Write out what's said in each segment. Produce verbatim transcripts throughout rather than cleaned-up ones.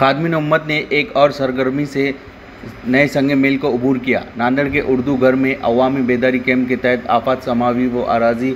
खादिम उम्मत ने एक और सरगर्मी से नए संग मेल को अबूर किया। नांदेड़ के उर्दू घर में अवामी बेदारी कैंप के तहत आफात समावी व अराजी,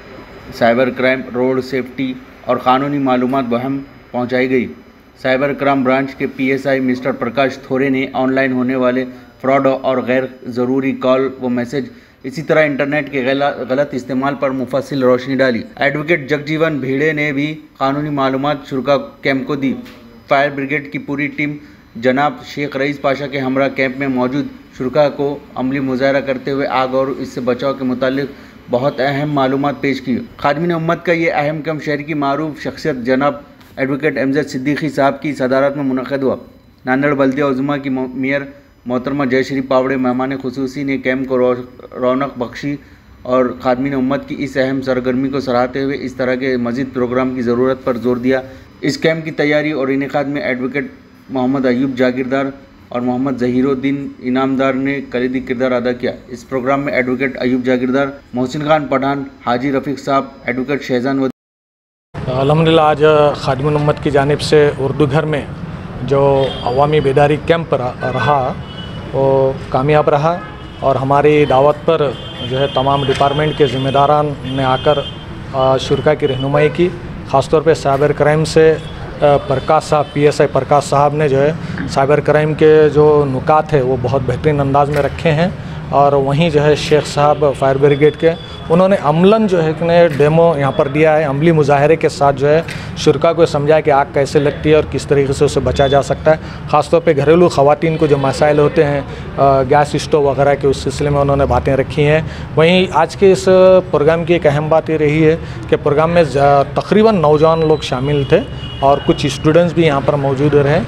साइबर क्राइम, रोड सेफ्टी और क़ानूनी मालूमात बहम पहुँचाई गई। साइबर क्राइम ब्रांच के P S I mister Prakash Thore ने ऑनलाइन होने वाले फ्रॉड और गैर ज़रूरी कॉल व मैसेज, इसी तरह इंटरनेट के गलत इस्तेमाल पर मुफस्सिल रोशनी डाली। एडवोकेट जगजीवन भिड़े ने भी कानूनी मालूमात शुरा कैंप को दी। फायर ब्रिगेड की पूरी टीम जनाब शेख रईस पाशा के हमरा कैंप में मौजूद शुरा को अमली मुजाहरा करते हुए आग और इससे बचाव के मुतालिक बहुत अहम मालूमात पेश की। खादिम उम्मत का ये अहम कैंप शहर की मारूफ शख्सियत जनाब एडवोकेट एमजद सिद्दीकी साहब की सदारत में मुनक़िद हुआ। नांदेड़ बल्दिया उज़्मा की मेयर मोहतरमा जयश्री पावड़े मेहमान खुसूसी ने कैंप को रौनक बख्शी और खादिम उम्मत की इस अहम सरगर्मी को सराहते हुए इस तरह के मज़ीद प्रोग्राम की ज़रूरत पर जोर दिया। इस कैंप की तैयारी और इनेकाद में एडवोकेट मोहम्मद अयूब जागीरदार और मोहम्मद ज़हीरुद्दीन इनामदार ने कलीदी किरदार अदा किया। इस प्रोग्राम में एडवोकेट अयूब जागीरदार, मोहसिन खान पठान, हाजी रफ़ीक साहब, एडवोकेट शहजान व अल्हम्दुलिल्लाह आज खादिम उम्मत की जानिब से उर्दू घर में जो अवामी बेदारी कैंप रहा वो कामयाब रहा और हमारी दावत पर जो है तमाम डिपार्टमेंट के ज़िम्मेदारान ने आकर शुरा की रहनुमाई की। ख़ासतौर पे साइबर क्राइम से प्रकाश साहब, पी एस आई प्रकाश साहब ने जो है साइबर क्राइम के जो नुकात है वो बहुत बेहतरीन अंदाज में रखे हैं। और वहीं जो है शेख साहब फायर ब्रिगेड के, उन्होंने अमलन जो है कि डेमो यहाँ पर दिया है, अमली मुजाहरे के साथ जो है शुरा को समझाया कि आग कैसे लगती है और किस तरीके से उसे बचा जा सकता है। ख़ासतौर पे घरेलू ख़वातीन को जो मसाइल होते हैं गैस स्टोव वगैरह के, उस सिलसिले में उन्होंने बातें रखी हैं। वहीं आज के इस प्रोग्राम की एक अहम बात ये रही है कि प्रोग्राम में तकरीबन नौजवान लोग शामिल थे और कुछ स्टूडेंट्स भी यहाँ पर मौजूद रहे।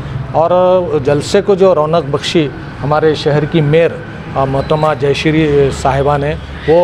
और जलसे को जो रौनक बख्शी हमारे शहर की मेयर मोहतरमा जयश्री साहिबा ने,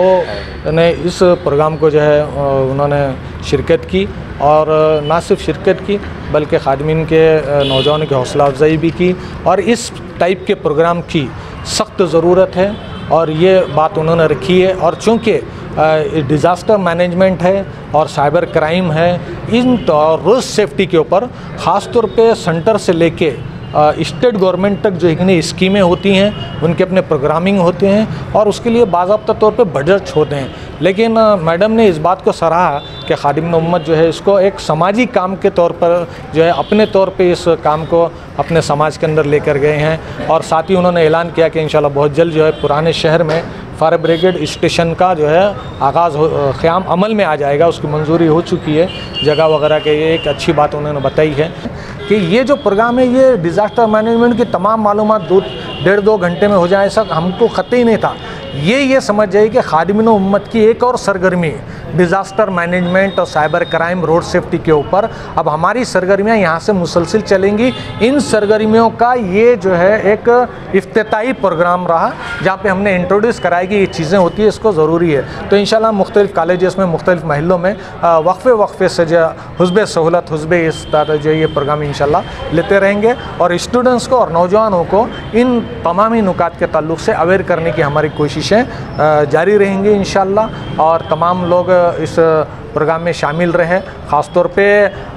वो ने इस प्रोग्राम को जो है उन्होंने शिरकत की और ना सिर्फ शिरकत की बल्कि खादिमीन के नौजवानों की हौसला अफजाई भी की। और इस टाइप के प्रोग्राम की सख्त ज़रूरत है और ये बात उन्होंने रखी है। और चूँकि डिज़ास्टर मैनेजमेंट है और साइबर क्राइम है, इन रोड सेफ्टी के ऊपर ख़ास तौर पे सेंटर से लेके स्टेट गवर्नमेंट तक जो इतनी स्कीमें होती हैं, उनके अपने प्रोग्रामिंग होते हैं और उसके लिए बाज़ाब्ता तौर पे बजट होते हैं। लेकिन मैडम ने इस बात को सराहा कि खादिम उम्मत जो है इसको एक समाजी काम के तौर पर जो है अपने तौर पे इस काम को अपने समाज के अंदर लेकर गए हैं। और साथ ही उन्होंने ऐलान किया कि इंशाल्लाह बहुत जल्द जो है पुराने शहर में फायर ब्रिगेड स्टेशन का जो है आगाज़ क़याम अमल में आ जाएगा, उसकी मंजूरी हो चुकी है जगह वगैरह के। ये एक अच्छी बात उन्होंने बताई है कि ये जो प्रोग्राम है ये डिज़ास्टर मैनेजमेंट की तमाम मालूमात दो डेढ़ दो घंटे में हो जाए, ऐसा हमको ख़त्ते ही नहीं था। ये ये समझ जाइए कि खादिम उम्मत की एक और सरगर्मी डिज़ास्टर मैनेजमेंट और साइबर क्राइम, रोड सेफ्टी के ऊपर अब हमारी सरगर्मियाँ यहाँ से मुसलसिल चलेंगी। इन सरगर्मियों का ये जो है एक इफ्तिताई प्रोग्राम रहा जहाँ पे हमने इंट्रोड्यूस कराया कि ये चीज़ें होती है, इसको ज़रूरी है। तो इंशाल्लाह मुख्तलिफ़ कॉलेजेस में, मुख्तलिफ़ महलों में वक्फे वक्फे से जो हुस्बे सहूलत, हुस्बे इस तरह जो ये प्रोग्राम इंशाल्लाह लेते रहेंगे और स्टूडेंट्स को और नौजवानों को इन तमामी नुकात के ताल्लुक़ से अवेयर करने की हमारी कोशिशें जारी रहेंगी इंशाल्लाह। और तमाम लोग इस प्रोग्राम में शामिल रहे। ख़ास तौर पे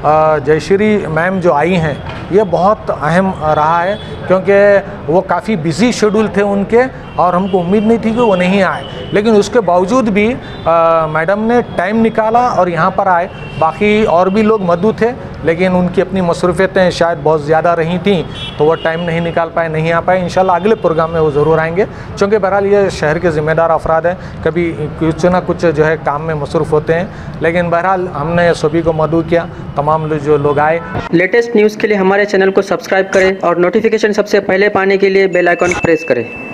जयश्री मैम जो आई हैं ये बहुत अहम रहा है क्योंकि वो काफ़ी बिज़ी शेड्यूल थे उनके और हमको उम्मीद नहीं थी कि वो नहीं आए, लेकिन उसके बावजूद भी मैडम ने टाइम निकाला और यहाँ पर आए। बाकी और भी लोग मदऊ थे लेकिन उनकी अपनी मसरूफ़ियतें शायद बहुत ज़्यादा रही थी तो वो टाइम नहीं निकाल पाए, नहीं आ पाए। इंशाल्लाह अगले प्रोग्राम में वो ज़रूर आएंगे क्योंकि बहरहाल ये शहर के ज़िम्मेदार अफराद हैं, कभी कुछ ना कुछ जो है काम में मसरूफ़ होते हैं। लेकिन बहरहाल हमने सभी को मदऊ किया, तमाम लोग जो लोग आए। लेटेस्ट न्यूज़ के लिए हमारे चैनल को सब्सक्राइब करें और नोटिफिकेशन सबसे पहले पाने के लिए बेल आइकन प्रेस करें।